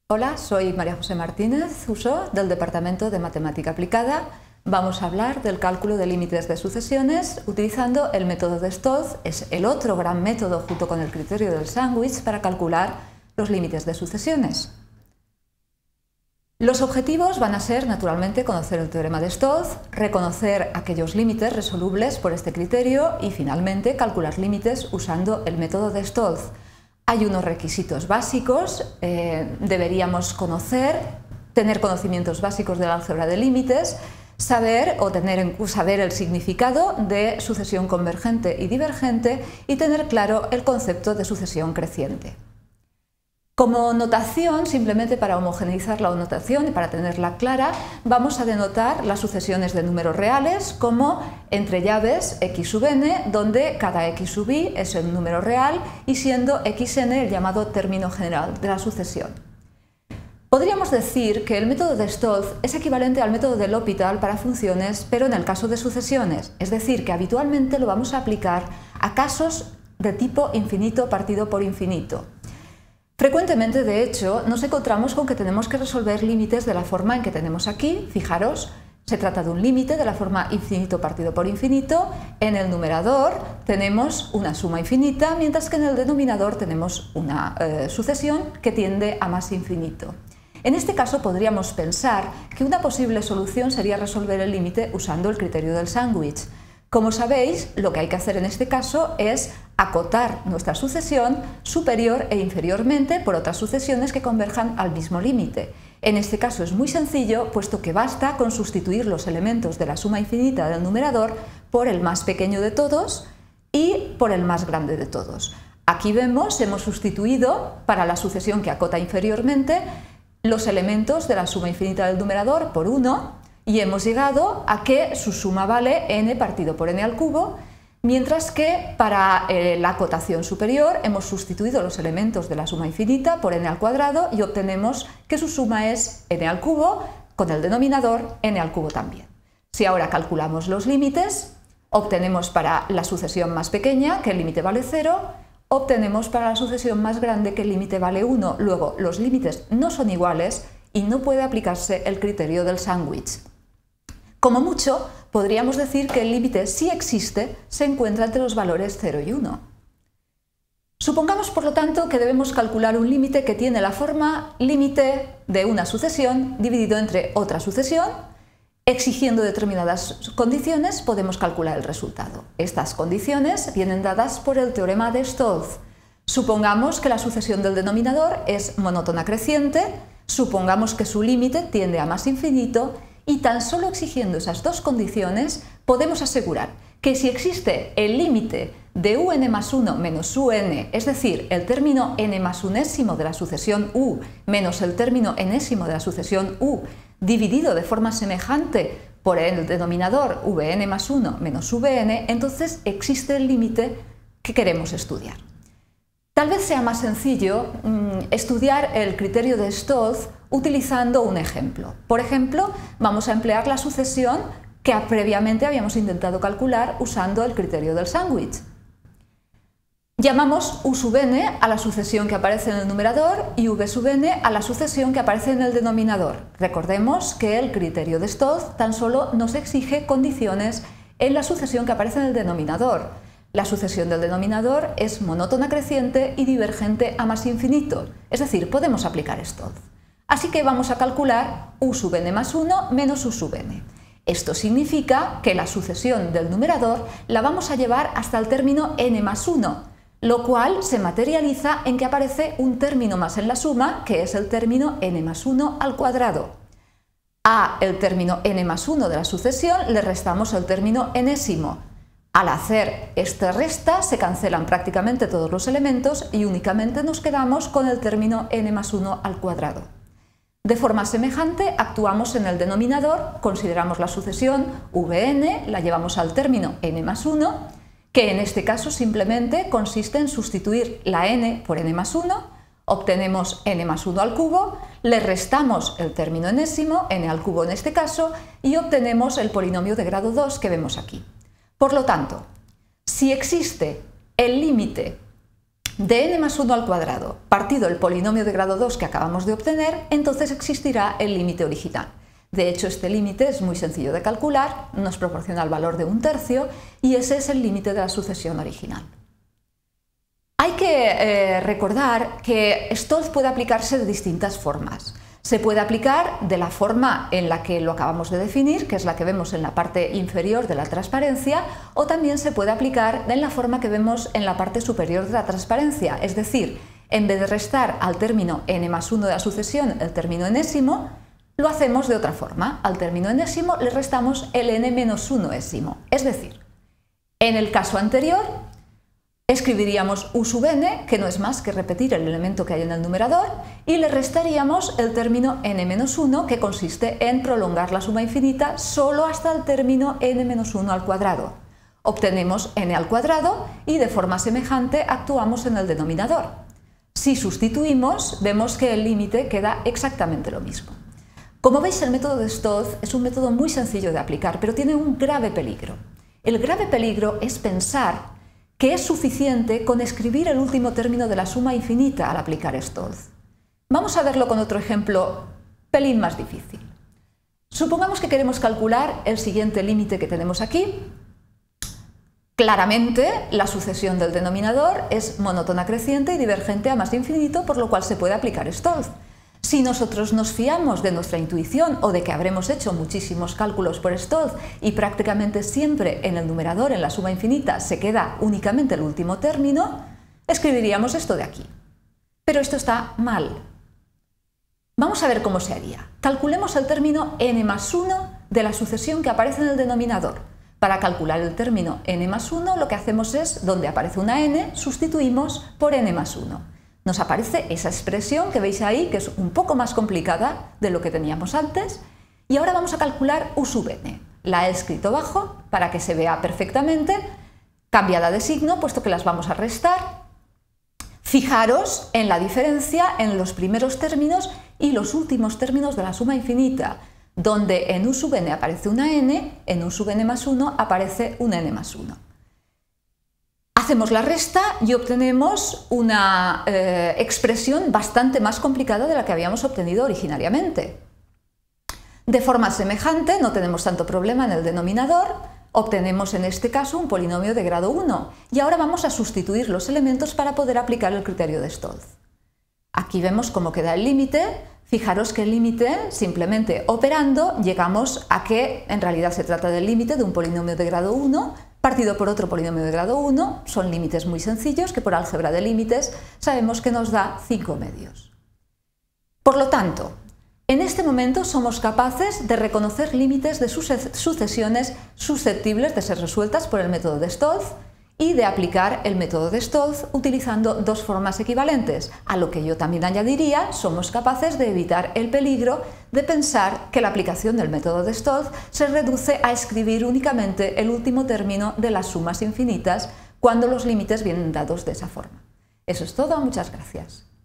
Hola, soy María José Martínez Uso del Departamento de Matemática Aplicada. Vamos a hablar del cálculo de límites de sucesiones utilizando el método de Stolz. Es el otro gran método junto con el criterio del sándwich para calcular los límites de sucesiones. Los objetivos van a ser, naturalmente, conocer el teorema de Stolz, reconocer aquellos límites resolubles por este criterio y, finalmente, calcular límites usando el método de Stolz. Hay unos requisitos básicos, deberíamos tener conocimientos básicos del álgebra de límites, saber el significado de sucesión convergente y divergente y tener claro el concepto de sucesión creciente. Como notación, simplemente para homogeneizar la notación y para tenerla clara, vamos a denotar las sucesiones de números reales como entre llaves x sub n, donde cada x sub i es un número real y siendo xn el llamado término general de la sucesión. Podríamos decir que el método de Stolz es equivalente al método de L'Hopital para funciones, pero en el caso de sucesiones, es decir, que habitualmente lo vamos a aplicar a casos de tipo infinito partido por infinito. Frecuentemente, de hecho, nos encontramos con que tenemos que resolver límites de la forma en que tenemos aquí. Fijaros, se trata de un límite de la forma infinito partido por infinito. En el numerador tenemos una suma infinita, mientras que en el denominador tenemos una sucesión que tiende a más infinito. En este caso podríamos pensar que una posible solución sería resolver el límite usando el criterio del sándwich. Como sabéis, lo que hay que hacer en este caso es acotar nuestra sucesión superior e inferiormente por otras sucesiones que converjan al mismo límite. En este caso es muy sencillo, puesto que basta con sustituir los elementos de la suma infinita del numerador por el más pequeño de todos y por el más grande de todos. Aquí vemos, hemos sustituido para la sucesión que acota inferiormente los elementos de la suma infinita del numerador por 1, y hemos llegado a que su suma vale n partido por n al cubo, mientras que para la acotación superior hemos sustituido los elementos de la suma infinita por n al cuadrado y obtenemos que su suma es n al cubo, con el denominador n al cubo también. Si ahora calculamos los límites, obtenemos para la sucesión más pequeña que el límite vale 0, obtenemos para la sucesión más grande que el límite vale 1. Luego, los límites no son iguales y no puede aplicarse el criterio del sándwich. Como mucho, podríamos decir que el límite, si existe, se encuentra entre los valores 0 y 1. Supongamos, por lo tanto, que debemos calcular un límite que tiene la forma límite de una sucesión dividido entre otra sucesión. Exigiendo determinadas condiciones, podemos calcular el resultado. Estas condiciones vienen dadas por el teorema de Stolz. Supongamos que la sucesión del denominador es monótona creciente, supongamos que su límite tiende a más infinito, y tan solo exigiendo esas dos condiciones podemos asegurar que si existe el límite de un más 1 menos un, es decir, el término n más unésimo de la sucesión u menos el término enésimo de la sucesión u dividido de forma semejante por el denominador vn más 1 menos vn, entonces existe el límite que queremos estudiar. Tal vez sea más sencillo estudiar el criterio de Stolz utilizando un ejemplo. Por ejemplo, vamos a emplear la sucesión que previamente habíamos intentado calcular usando el criterio del sándwich. Llamamos u sub n a la sucesión que aparece en el numerador y v sub n a la sucesión que aparece en el denominador. Recordemos que el criterio de Stolz tan solo nos exige condiciones en la sucesión que aparece en el denominador. La sucesión del denominador es monótona creciente y divergente a más infinito, es decir, podemos aplicar Stolz. Así que vamos a calcular u sub n más 1 menos u sub n. Esto significa que la sucesión del numerador la vamos a llevar hasta el término n más 1, lo cual se materializa en que aparece un término más en la suma, que es el término n más 1 al cuadrado. A el término n más 1 de la sucesión le restamos el término enésimo. Al hacer esta resta se cancelan prácticamente todos los elementos y únicamente nos quedamos con el término n más 1 al cuadrado. De forma semejante actuamos en el denominador, consideramos la sucesión vn, la llevamos al término n más 1, que en este caso simplemente consiste en sustituir la n por n más 1, obtenemos n más 1 al cubo, le restamos el término enésimo, n al cubo en este caso, y obtenemos el polinomio de grado 2 que vemos aquí. Por lo tanto, si existe el límite de n más 1 al cuadrado partido el polinomio de grado 2 que acabamos de obtener, entonces existirá el límite original. De hecho, este límite es muy sencillo de calcular, nos proporciona el valor de 1/3 y ese es el límite de la sucesión original. Hay que recordar que Stolz puede aplicarse de distintas formas. Se puede aplicar de la forma en la que lo acabamos de definir, que es la que vemos en la parte inferior de la transparencia, o también se puede aplicar en la forma que vemos en la parte superior de la transparencia, es decir, en vez de restar al término n más 1 de la sucesión el término enésimo, lo hacemos de otra forma. Al término enésimo le restamos el n menos 1ésimo, es decir, en el caso anterior escribiríamos u sub n, que no es más que repetir el elemento que hay en el numerador, y le restaríamos el término n-1, que consiste en prolongar la suma infinita solo hasta el término n-1 al cuadrado. Obtenemos n al cuadrado y de forma semejante actuamos en el denominador. Si sustituimos, vemos que el límite queda exactamente lo mismo. Como veis, el método de Stolz es un método muy sencillo de aplicar, pero tiene un grave peligro. El grave peligro es pensar que es suficiente con escribir el último término de la suma infinita al aplicar Stolz. Vamos a verlo con otro ejemplo pelín más difícil. Supongamos que queremos calcular el siguiente límite que tenemos aquí. Claramente, la sucesión del denominador es monótona creciente y divergente a más de infinito, por lo cual se puede aplicar Stolz. Si nosotros nos fiamos de nuestra intuición o de que habremos hecho muchísimos cálculos por Stolz y prácticamente siempre en el numerador, en la suma infinita, se queda únicamente el último término, escribiríamos esto de aquí. Pero esto está mal. Vamos a ver cómo se haría. Calculemos el término n más 1 de la sucesión que aparece en el denominador. Para calcular el término n más 1, lo que hacemos es, donde aparece una n, sustituimos por n más 1. Nos aparece esa expresión que veis ahí, que es un poco más complicada de lo que teníamos antes, y ahora vamos a calcular u sub n. La he escrito abajo para que se vea perfectamente, cambiada de signo, puesto que las vamos a restar. Fijaros en la diferencia en los primeros términos y los últimos términos de la suma infinita, donde en u sub n aparece una n, en u sub n más 1 aparece una n más 1. Hacemos la resta y obtenemos una expresión bastante más complicada de la que habíamos obtenido originariamente. De forma semejante, no tenemos tanto problema en el denominador, obtenemos en este caso un polinomio de grado 1 y ahora vamos a sustituir los elementos para poder aplicar el criterio de Stolz. Aquí vemos cómo queda el límite. Fijaros que el límite, simplemente operando, llegamos a que en realidad se trata del límite de un polinomio de grado 1 partido por otro polinomio de grado 1, son límites muy sencillos que por álgebra de límites sabemos que nos da 5 medios. Por lo tanto, en este momento somos capaces de reconocer límites de sucesiones susceptibles de ser resueltas por el método de Stolz y de aplicar el método de Stolz utilizando dos formas equivalentes, a lo que yo también añadiría, somos capaces de evitar el peligro de pensar que la aplicación del método de Stolz se reduce a escribir únicamente el último término de las sumas infinitas cuando los límites vienen dados de esa forma. Eso es todo, muchas gracias.